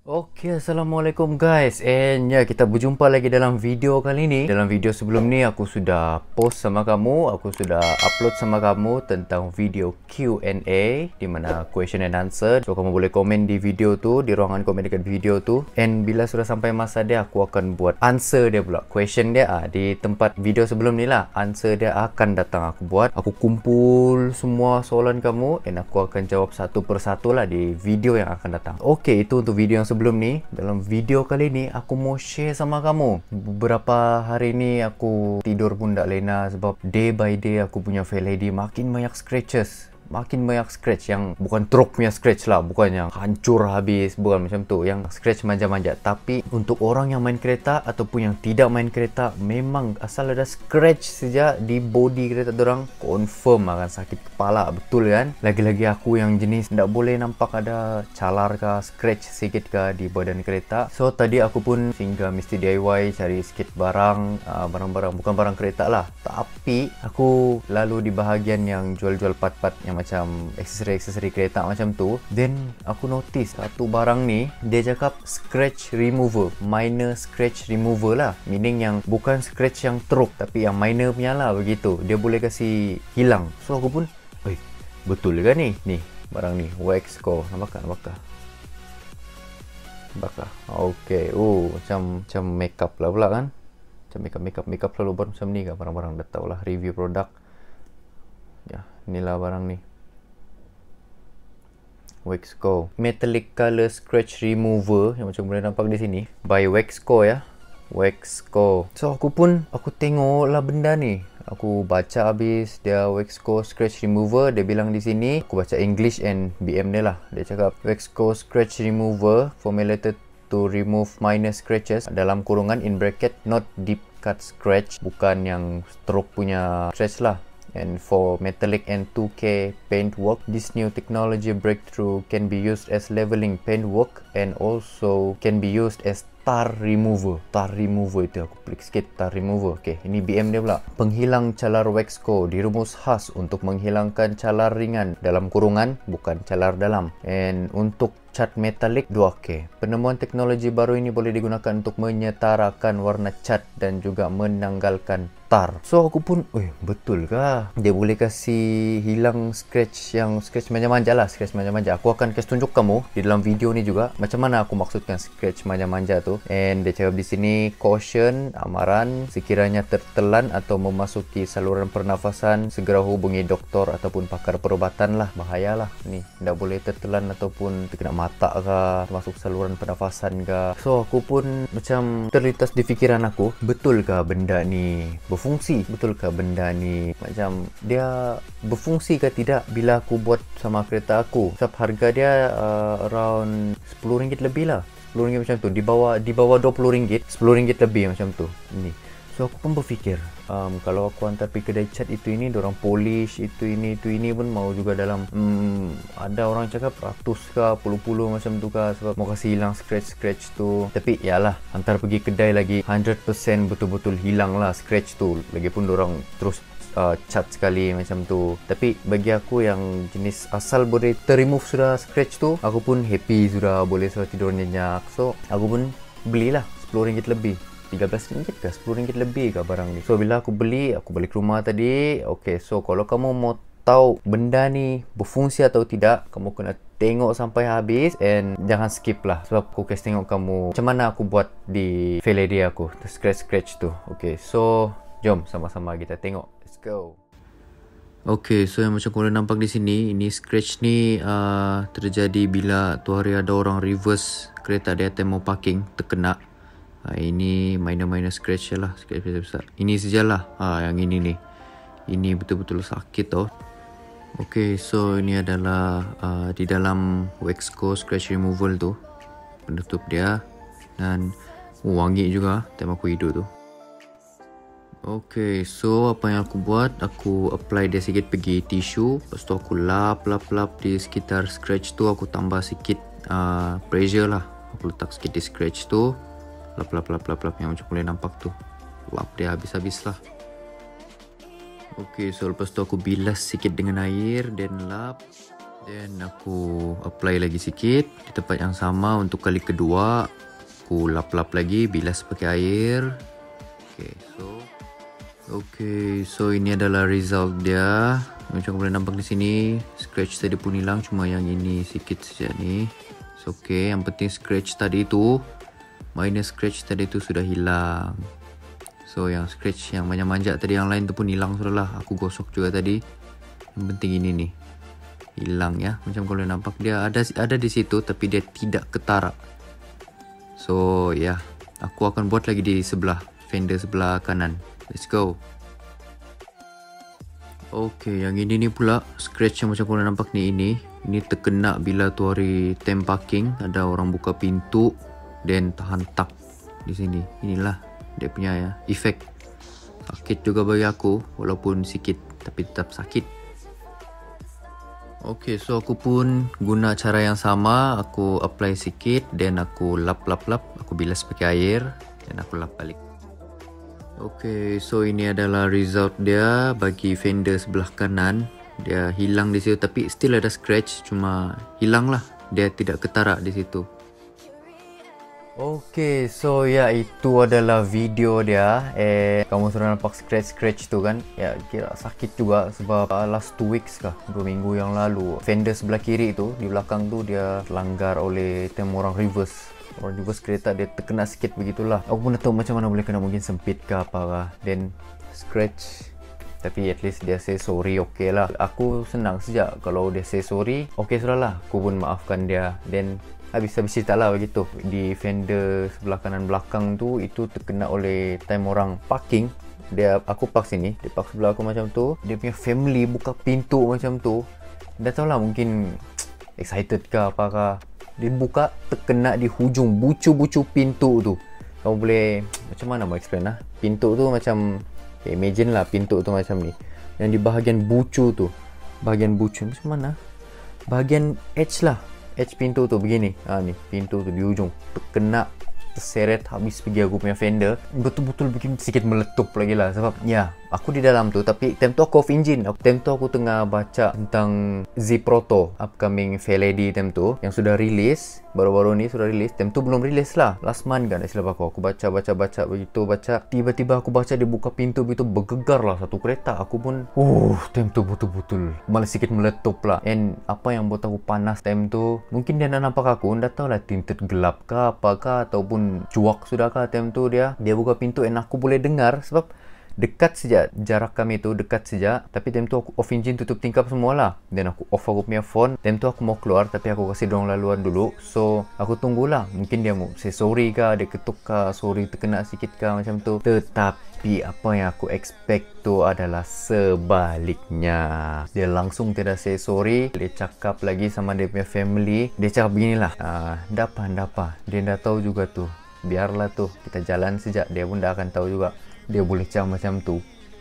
Assalamualaikum guys. And ya, kita berjumpa lagi dalam video kali ni. Dalam video sebelum ni aku sudah post sama kamu, aku sudah upload sama kamu tentang video Q&A di mana question and answer. So kamu boleh komen di video tu, di ruangan komen dekat video tu. And bila sudah sampai masa dia, aku akan buat answer dia pula. Question dia di tempat video sebelum ni lah. Answer dia akan datang aku buat. Aku kumpul semua soalan kamu and aku akan jawab satu persatu lah di video yang akan datang. Okay, itu untuk video yang sebelum ni. Dalam video kali ni aku mau share sama kamu. Beberapa hari ni aku tidur pun tak lena sebab day by day aku punya file ID makin banyak scratches. Makin banyak scratch yang bukan truk punya scratch lah, bukan yang hancur habis, bukan macam tu, yang scratch manja-manja. Tapi untuk orang yang main kereta ataupun yang tidak main kereta, memang asal ada scratch saja di body kereta dorang, confirm akan sakit kepala, betul kan? Lagi-lagi aku yang jenis tak boleh nampak ada calar ke, scratch sikit ke di badan kereta. So tadi aku pun singgah mesti DIY cari sikit barang, barang-barang, bukan barang kereta lah, tapi aku lalu di bahagian yang jual-jual part-part yang macam aksesori kereta macam tu. Then aku notice satu barang ni, dia cakap scratch remover, minor scratch remover lah, meaning yang bukan scratch yang teruk tapi yang minor punya lah, begitu. Dia boleh kasih hilang. So aku pun betul ke ni barang ni, Waxco. Nampak kah? Okay. Macam makeup lah pula kan, macam makeup selalu buat macam ni kan, barang-barang dah tahu lah, review produk. Ya, inilah barang ni, Waxco Metallic Color Scratch Remover yang macam boleh nampak di sini, by Waxco ya, Waxco. So aku tengok lah benda ni, aku baca habis dia Waxco Scratch Remover. Dia bilang di sini, aku baca English and BM dia lah, dia cakap Waxco Scratch Remover formulated to remove minor scratches, dalam kurungan in bracket not deep cut scratch, bukan yang stroke punya scratch lah. And for metallic and 2K paint work, this new technology breakthrough can be used as leveling paint work and also can be used as tar remover. Tar remover itu aku klik sikit, tar remover. Okay, ini BM dia pula. Penghilang calar Waxco dirumus khas untuk menghilangkan calar ringan, dalam kurungan bukan calar dalam. And untuk cat metalik 2K. Penemuan teknologi baru ini boleh digunakan untuk menyetarakan warna cat dan juga menanggalkan tar. So aku pun, betul kah? Dia boleh kasih hilang scratch yang scratch manja-manja lah, scratch manja-manja. Aku akan kasih tunjuk kamu di dalam video ni juga macam mana aku maksudkan scratch manja-manja tu. And dia cakap di sini caution, amaran, sekiranya tertelan atau memasuki saluran pernafasan, segera hubungi doktor ataupun pakar perubatan lah. Bahayalah ni, tidak boleh tertelan ataupun terkena mata ke, masuk saluran pernafasan ke. So aku pun macam terlintas di fikiran aku, betulkah benda ni berfungsi? Betulkah benda ni macam dia berfungsi ke tidak bila aku buat sama kereta aku? Sebab harga dia around RM10 lebih lah, RM10 macam tu, di bawah RM20, RM10 lebih macam tu ni. So aku pun berfikir, kalau aku hantar pergi kedai cat itu ini, dorang polish itu ini pun mau juga dalam ada orang cakap ratus ke, puluh-puluh macam tu ke, sebab mau kasih hilang scratch tu. Tapi yalah, hantar pergi kedai lagi 100% betul-betul hilang lah scratch tu, lagipun dorang terus cat sekali macam tu. Tapi bagi aku yang jenis asal boleh terremove sudah scratch tu, aku pun happy sudah, boleh sudah tidur nyenyak. So aku pun belilah RM10 lebih, RM13 ke RM10 lebih ke barang ni. So bila aku balik rumah tadi. Okay, so kalau kamu mau tahu benda ni berfungsi atau tidak, kamu kena tengok sampai habis and jangan skip lah, sebab aku kasih tengok kamu macam mana aku buat di file ID aku, scratch tu. Okay, so jom sama-sama kita tengok. Let's go. Okay, so yang macam korang nampak di sini, ini scratch ni terjadi bila tu hari ada orang reverse kereta dia mau parking, terkena. Ini minor scratch lah, scratch besar-besar. Ini sajalah, yang ini ni, ini betul-betul sakit tau. Okay, so ini adalah di dalam Waxco scratch removal tu, penutup dia, dan wangi juga time aku hidup tu. Okay, so apa yang aku buat, aku apply dia sikit pergi tisu, lepas tu aku lap di sekitar scratch tu. Aku tambah sikit pressure lah, aku letak sikit di scratch tu, lap yang macam boleh nampak tu, lap dia habis-habis lah. Okay, so lepas tu aku bilas sikit dengan air, then lap. Then aku apply lagi sikit di tempat yang sama untuk kali kedua. Aku lap-lap lagi, bilas pakai air. So ini adalah result dia. Macam boleh nampak di sini, scratch tadi pun hilang, cuma yang ini sikit saja ni. So yang penting scratch tadi tu, minus scratch tadi tu sudah hilang. So yang scratch yang manjat-manjat tadi yang lain tu pun hilang sudah lah. Aku gosok juga tadi. Yang penting ini nih hilang ya. Macam kalau nampak dia ada di situ tapi dia tidak ketara. So ya, aku akan buat lagi di sebelah fender sebelah kanan. Let's go. Yang ini ni pula scratch yang macam korang nampak ni ini terkena bila tu hari time parking ada orang buka pintu dan terhantak di sini. Inilah dia punya ya efek. Sakit juga bagi aku walaupun sikit tapi tetap sakit. So aku pun guna cara yang sama, aku apply sikit dan aku lap, aku bilas pakai air dan aku lap balik. So ini adalah result dia bagi fender sebelah kanan. Dia hilang di situ tapi still ada scratch, cuma hilang lah, dia tidak ketara di situ. So ya, itu adalah video dia. Kamu sudah nampak scratch tu kan? Ya, kira sakit juga sebab last 2 weeks kah, 2 minggu yang lalu, fender sebelah kiri itu di belakang tu dia langgar oleh tem orang reverse kereta, dia terkena sikit begitulah. Aku pun tak tahu macam mana boleh kena, mungkin sempit ke apa kah, then scratch. Tapi at least dia say sorry, lah. Aku senang sejak kalau dia say sorry, sudah lah, aku pun maafkan dia. Then habis cerita lah begitu. Di fender sebelah kanan belakang tu itu terkena oleh time orang parking. Aku park sini, dia park sebelah aku macam tu. Dia punya family buka pintu macam tu. Dah tahu lah, mungkin excited ke apakah. Dia buka, terkena di hujung bucu-bucu pintu tu. Kamu boleh macam mana mau explain lah. Pintu tu macam imagine lah pintu tu macam ni. Yang di bahagian bucu tu, macam mana? Bahagian edge lah. Edge pintu tu begini. Ni pintu tu di ujung terkena, terseret habis pergi aku punya fender. Betul-betul bikin sikit meletup lagi lah. Sebab ya, aku di dalam tu tapi time tu aku off engine. Time tu aku tengah baca tentang Z Proto upcoming Fairlady time tu yang sudah rilis. Baru-baru ni sudah rilis. Time tu belum rilis lah, last month kan, silap aku baca begitu. Tiba-tiba aku baca dia buka pintu begitu, bergegar lah satu kereta. Aku pun time tu betul-betul malah sikit meletup lah. And apa yang buat aku panas time tu, mungkin dia nak nampak aku, tak tahu lah tinted gelap ke apakah ataupun cuak sudah kah. Time tu dia buka pintu and aku boleh dengar sebab dekat saja jarak kami tu, dekat saja. Tapi time tu aku off engine, tutup tingkap semualah. Dan aku off aku punya phone. Time tu aku mau keluar tapi aku kasih dorang laluan dulu. So aku tunggulah, mungkin dia mau say sorry kah, dia ketuk kah, sorry terkena sikit kah macam tu. Tetapi apa yang aku expect tu adalah sebaliknya. Dia langsung tidak say sorry. Dia cakap lagi sama dia punya family. Dia cakap beginilah, ndak apa, dia dah tahu juga tu, biarlah tu, kita jalan saja. Dia pun dah akan tahu juga. Dia boleh cakap macam tu.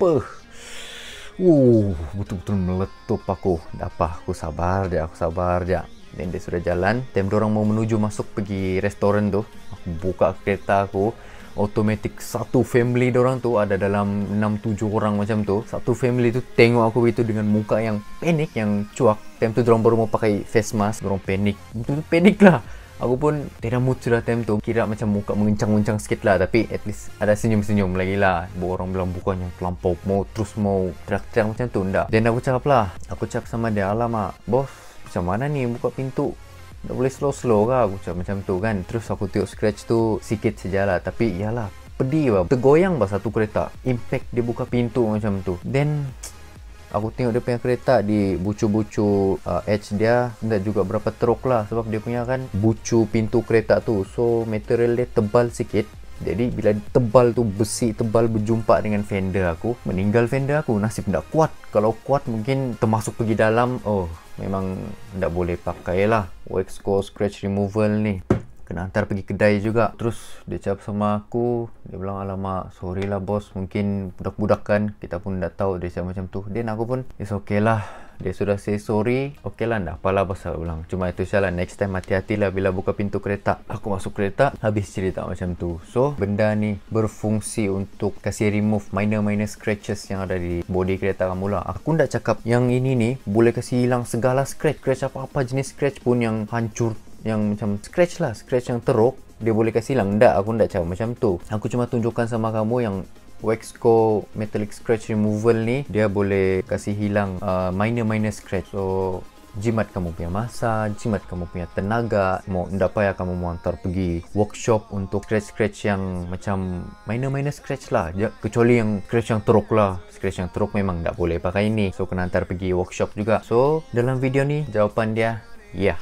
Betul-betul meletup aku. Aku sabar je. Dan dia sudah jalan. Time diorang mau menuju masuk pergi restoran tu, aku buka kereta aku. Automatic satu family diorang tu ada dalam 6-7 orang macam tu. Satu family tu tengok aku itu dengan muka yang panik, yang cuak. Time tu diorang baru mau pakai face mask. Diorang panik. Betul-betul panik lah. Aku pun tidak mood sudah time tu. Kira macam muka mengencang-mencang sikit lah. Tapi at least ada senyum-senyum lagi lah. Orang bilang bukannya terlampau mau teriak-teriak macam tu. Enggak. Dan aku cakap lah. Aku cakap sama dia, alamak bos, macam mana ni buka pintu? Tak boleh slow-slow kah? Aku cakap macam tu kan. Terus aku tengok scratch tu sikit sajalah. Tapi iyalah, pedih lah. Tergoyang bah satu kereta. Impact dia buka pintu macam tu. Then aku tengok dia punya kereta di bucu-bucu edge dia tidak juga berapa teruk lah. Sebab dia punya kan bucu pintu kereta tu. So material dia tebal sikit. Jadi bila tebal tu, besi tebal berjumpa dengan fender aku, meninggal fender aku. Nasib tidak kuat. Kalau kuat mungkin termasuk pergi dalam. Memang tidak boleh pakai lah Wexco scratch removal ni. Kena hantar pergi kedai juga. Terus dia cakap sama aku, dia bilang, alamak sorry lah bos, mungkin budak-budak kan, kita pun tak tahu. Dia cakap macam tu. Dan aku pun it's okay lah, Dia sudah say sorry. Okay lah, tak apalah pasal ulang. Cuma itu salah, next time hati-hatilah bila buka pintu kereta. Aku masuk kereta, habis cerita macam tu. So, benda ni berfungsi untuk kasih remove minor scratches yang ada di body kereta kamu lah. Aku tak cakap yang ini ni boleh kasih hilang segala scratch apa-apa jenis scratch pun yang hancur, yang macam scratch lah, scratch yang teruk, dia boleh kasih hilang. Tak, aku tak cakap macam tu. Aku cuma tunjukkan sama kamu yang Wexco Metallic Scratch Removal ni, dia boleh kasih hilang minor scratch. So, jimat kamu punya masa, jimat kamu punya tenaga. Mau ndak payah kamu mau hantar pergi workshop untuk scratch yang macam minor scratch lah. Kecuali yang scratch yang teruk lah. Scratch yang teruk memang ndak boleh pakai ini. So, kena hantar pergi workshop juga. So, dalam video ni jawapan dia, ya.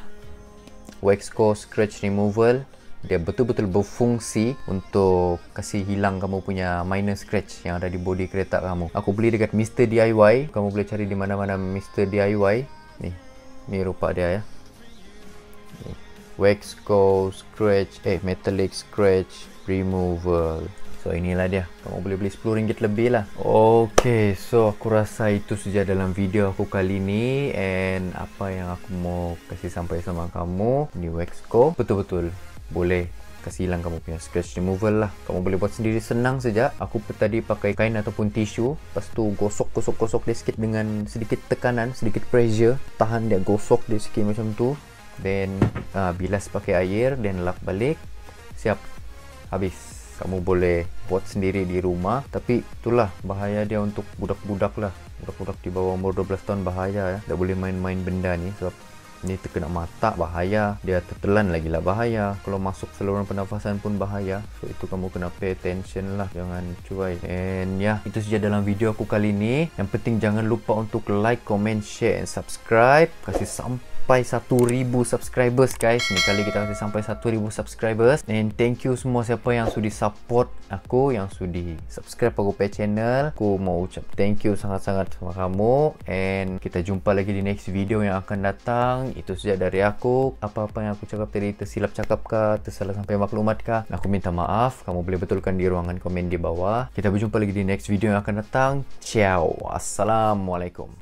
Wexco Scratch Removal, dia betul-betul berfungsi untuk kasih hilang kamu punya minor scratch yang ada di body kereta kamu. Aku beli dekat Mr. DIY. Kamu boleh cari di mana-mana Mr. DIY. Ni rupa dia ya. Ni. Wexco Metallic Scratch Removal. So inilah dia. Kamu boleh beli RM10 lebih lah. Okay, so aku rasa itu saja dalam video aku kali ni. And apa yang aku mau kasih sampai sama kamu, ni Wexco betul-betul boleh kasih hilang kamu punya scratch removal lah. Kamu boleh buat sendiri, senang saja. Aku tadi pakai kain ataupun tisu, lepas tu gosok dia sikit dengan sedikit tekanan, sedikit pressure, tahan dia, gosok dia sikit macam tu. Then bilas pakai air, then lap balik, siap, habis. Kamu boleh buat sendiri di rumah. Tapi itulah bahaya dia untuk budak-budak lah. Budak-budak di bawah umur 12 tahun bahaya ya. Tak boleh main-main benda ni sebab ni terkena mata bahaya, dia tertelan lagi lah bahaya, kalau masuk saluran pernafasan pun bahaya. So itu kamu kena pay attention lah, jangan cuai. And ya, itu saja dalam video aku kali ni. Yang penting jangan lupa untuk like, comment, share and subscribe. Kasih sampai 1000 subscribers guys. Ni kali kita kasih sampai 1000 subscribers. And thank you semua siapa yang sudi support aku, yang sudi subscribe aku punya channel. Aku mau ucap thank you sangat-sangat sama kamu. And kita jumpa lagi di next video yang akan datang. Itu saja dari aku. Apa-apa yang aku cakap tadi tersilap cakap kah, tersalah sampai maklumat kah, aku minta maaf. Kamu boleh betulkan di ruangan komen di bawah. Kita berjumpa lagi di next video yang akan datang. Ciao. Assalamualaikum.